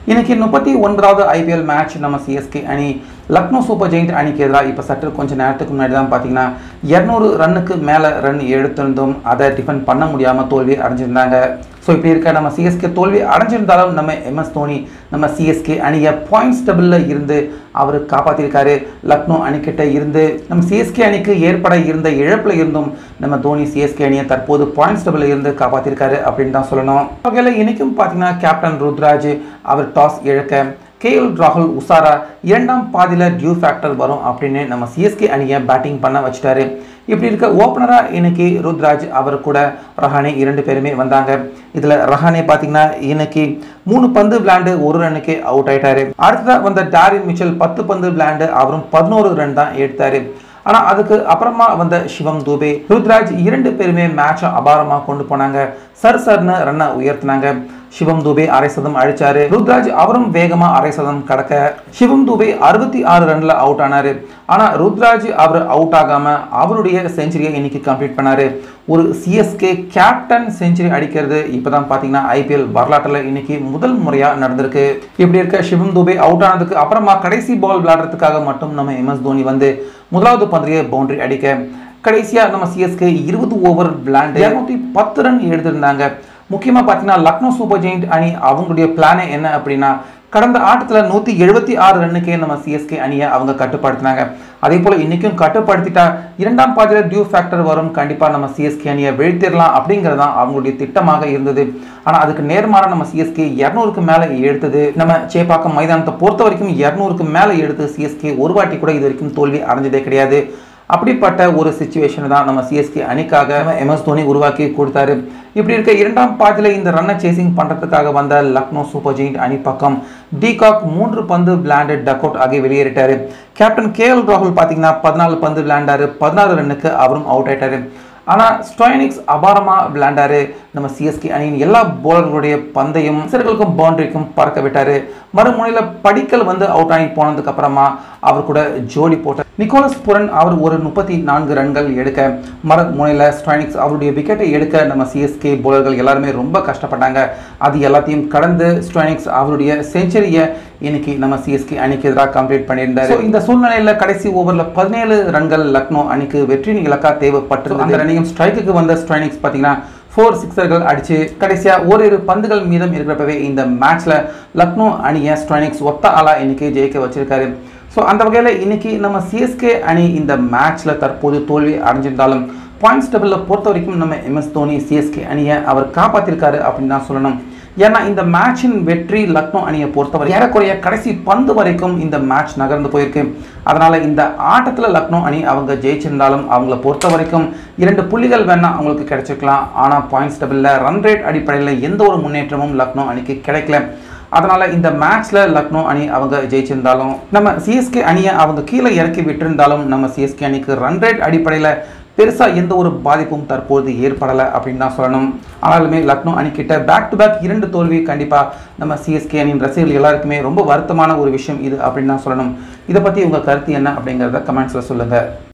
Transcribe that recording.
இன்னைக்கு 39வது IPL match நம்ம சிஎஸ்கே அணி லக்னோ சூப்பர் ஜெயிண்ட் அணிக்கு எதிராக இப்போ சற்று கொஞ்சம் நேரத்துக்கு முன்னாடி தான் பார்த்தீங்கன்னா 200 ரன்னுக்கு மேலே ரன் எடுத்திருந்தும் அதை டிஃபெண்ட் பண்ண முடியாமல் தோல்வி அடைஞ்சிருந்தாங்க. ஸோ இப்படி இருக்க நம்ம சிஎஸ்கே தோல்வி அடைஞ்சிருந்தாலும் நம்ம MS தோனி நம்ம சிஎஸ்கே அணியை பாயிண்ட்ஸ் டபுளில் இருந்து அவர் காப்பாற்றிருக்காரு. லக்னோ அணிக்கிட்ட இருந்து நம்ம சிஎஸ்கே அணிக்கு ஏற்பட இருந்த இழப்பில் இருந்தும் நம்ம தோனி சிஎஸ்கே அணியை தற்போது பாயிண்ட்ஸ் டபுளில் இருந்து காப்பாற்றிருக்காரு அப்படின்னு தான் சொல்லணும். வகையில் இன்றைக்கும் பார்த்தீங்கன்னா கேப்டன் ருத்ராஜ் அவர் டாஸ் இழக்க ராகுல் உசாரா இரண்டாம் பாதியில் டியூ ஃபேக்டர் வரும் அப்படின்னு நம்ம சிஎஸ்கே அணியை பேட்டிங் பண்ண வச்சுட்டாரு. இப்படி இருக்க ஓப்பனராக இன்னைக்கு ருத்ராஜ் அவர் கூட ரஹானே 2 பேருமே வந்தாங்க. இதில் ரஹானே பார்த்தீங்கன்னா இன்னைக்கு 3 பந்து விளையாண்டு 1 ரன்னுக்கு அவுட் ஆயிட்டாரு. அடுத்ததாக வந்த டாரின் மிச்சல் 10 பந்து விளையாண்டு அவரும் 11 ரன் தான் எடுத்தாரு. ஆனால் அதுக்கு அப்புறமா வந்த சிவம் தூபே ருத்ராஜ் 2 பேருமே மேட்சை அபாரமாக கொண்டு போனாங்க. சர்னு ரன்னை உயர்த்தினாங்க. சிவம் தூபே அரை சதம் அழிச்சாரு. ருத்ராஜ் அவரும் வேகமா அரை சதம் கடக்க சிவம் தூபே 66 ரன்ல அவுட் ஆனாரு. ஆனா ருத்ராஜ் அவர் அவுட் ஆகாம அவருடைய செஞ்சுரியை இன்னைக்கு கம்ப்ளீட் பண்ணாரு. ஒரு சிஎஸ்கே கேப்டன் செஞ்சுரி அடிக்கிறது இப்பதான் பாத்தீங்கன்னா ஐபிஎல் வரலாற்றுல இன்னைக்கு முதல் முறையா நடந்திருக்கு. இப்படி இருக்க சிவம் தூபே அவுட் ஆனதுக்கு அப்புறமா கடைசி பால் விளையாடுறதுக்காக மட்டும் நம்ம MS தோனி வந்து முதலாவது பந்திரியை பவுண்டரி அடிக்க கடைசியா நம்ம சிஎஸ்கே 20 ஓவர் விளையாண்டு 210 ரன் எடுத்திருந்தாங்க. முக்கியமாக பார்த்தீங்கன்னா லக்னோ சூப்பர் ஜெயிண்ட் அணி அவங்களுடைய பிளானே என்ன அப்படின்னா கடந்த ஆட்டத்தில் 176 ரன்னுக்கே நம்ம சிஎஸ்கே அணியை அவங்க கட்டுப்படுத்தினாங்க. அதே போல் இன்றைக்கும் கட்டுப்படுத்திட்டா இரண்டாம் பாதியில் டியூ ஃபேக்டர் வரும், கண்டிப்பாக நம்ம சிஎஸ்கே அணியை வீழ்த்திடலாம் அப்படிங்கிறது தான் அவங்களுடைய திட்டமாக இருந்தது. ஆனால் அதுக்கு நேர்மாற நம்ம சிஎஸ்கே 200க்கு மேலே எடுத்தது. நம்ம சேப்பாக்கம் மைதானத்தை பொறுத்த வரைக்கும் 200க்கு மேலே எடுத்து சிஎஸ்கே ஒரு வாட்டி கூட இது வரைக்கும் தோல்வி அடைஞ்சதே கிடையாது. அப்படிப்பட்ட ஒரு சிச்சுவேஷன் தான் நம்ம சிஎஸ்கே அணிக்காக MS தோனி உருவாக்கி கொடுத்தாரு. இப்படி இருக்க இரண்டாம் பாதியில் இந்த ரன்னை சேசிங் பண்ணுறதுக்காக வந்த லக்னோ சூப்பர் ஜெயிண்ட் அணி பக்கம் டீகாக் 3 பந்து விளையாண்டு டக் அவுட் ஆகி வெளியேறிட்டாரு. கேப்டன் ராகுல் பார்த்தீங்கன்னா 14 பந்து விளையாண்டாரு. 16 ரன்னுக்கு அவரும் அவுட் ஆயிட்டாரு. ஆனால் ஸ்டோயினிக்ஸ் அபாரமாக விளையாண்டாரு. நம்ம சிஎஸ்கே அணியின் எல்லா போலர்களுடைய பந்தையும் சிறர்களுக்கும் பவுண்டரிக்கும் பறக்க விட்டாரு. மறுமுனையில் படிக்கல் வந்து அவுட் ஆகி போனதுக்கு அப்புறமா அவர் கூட ஜோடி போட்ட நிக்கோலஸ் புரன் அவர் ஒரு 34 ரன்கள் எடுக்க மறுமுனையில் ஸ்டோயினிக்ஸ் அவருடைய விக்கெட்டை எடுக்க நம்ம சிஎஸ்கே போலர்கள் எல்லாருமே ரொம்ப கஷ்டப்பட்டாங்க. அது எல்லாத்தையும் கடந்து ஸ்டோயினிக்ஸ் அவருடைய செஞ்சுரியை இன்னைக்கு நம்ம சிஎஸ்கே அணிக்கு எதிராக கம்ப்ளீட் பண்ணியிருந்தாரு. இந்த சூழ்நிலையில் கடைசி ஓவரில் 17 ரன்கள் லக்னோ அணிக்கு வெற்றியின் இலக்கா தேவைப்பட்டது. அந்த ரன்னையும் ஸ்ட்ரைக்குக்கு வந்த ஸ்டோயினிக்ஸ் பார்த்தீங்கன்னா 4 சிக்ஸர்கள் அடிச்சு கடைசியாக ஓரிரு பந்துகள் மீதம் இருக்கிறப்பவே இந்த மேட்ச்ல லக்னோ அணியை ஸ்டோயினிக்ஸ் ஒத்த ஆளா இன்னைக்கு ஜெயிக்க வச்சிருக்காரு. ஸோ அந்த வகையில் இன்னைக்கு நம்ம சிஎஸ்கே அணி இந்த மேட்ச்ல தற்போது தோல்வி அடைஞ்சிருந்தாலும் பாயிண்ட்ஸ் டேபிளில் பொறுத்த வரைக்கும் நம்ம MS தோனி சிஎஸ்கே அணியை அவர் காப்பாற்றிருக்காரு அப்படின்னு தான் சொல்லணும். ஏன்னா இந்த மேட்சின் வெற்றி லக்னோ அணியை பொறுத்தவரை ஏறக்குறைய கடைசி பந்து வரைக்கும் இந்த மேட்ச் நகர்ந்து போயிருக்கு. அதனால இந்த ஆட்டத்தில் லக்னோ அணி அவங்க ஜெயிச்சிருந்தாலும் அவங்கள பொறுத்த வரைக்கும் 2 புள்ளிகள் வேணா அவங்களுக்கு கிடைச்சிருக்கலாம். ஆனால் பாயிண்ட்ஸ் டேபிளில் ரன் ரேட் அடிப்படையில் எந்த ஒரு முன்னேற்றமும் லக்னோ அணிக்கு கிடைக்கல. அதனால இந்த மேட்ச்ல லக்னோ அணி அவங்க ஜெயிச்சிருந்தாலும் நம்ம சிஎஸ்கே அணியை அவங்க கீழே இறக்கி விட்டிருந்தாலும் நம்ம சிஎஸ்கே அணிக்கு ரன் ரேட் அடிப்படையில் பெருசாக எந்த ஒரு பாதிப்பும் தற்போது ஏற்படலை அப்படின்னு தான் சொல்லணும். ஆனாலுமே லக்னோ அணிக்கிட்ட பேக் டு பேக் 2 தோல்வி கண்டிப்பாக நம்ம சிஎஸ்கே அணியின் ரசிகர்கள் எல்லாருக்குமே ரொம்ப வருத்தமான ஒரு விஷயம் இது அப்படின்னு தான் சொல்லணும். இதை பற்றி உங்கள் கருத்து என்ன அப்படிங்கிறத கமெண்ட்ஸில் சொல்லுங்கள்.